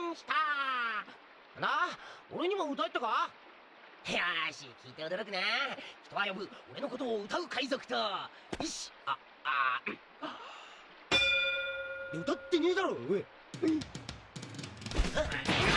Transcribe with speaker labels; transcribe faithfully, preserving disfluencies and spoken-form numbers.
Speaker 1: ンしたなあ、俺にも歌えったか。よし、聞いて驚くな。人は呼ぶ俺のことを歌う海賊と。よし、あ、あ、歌ってねえだろおい。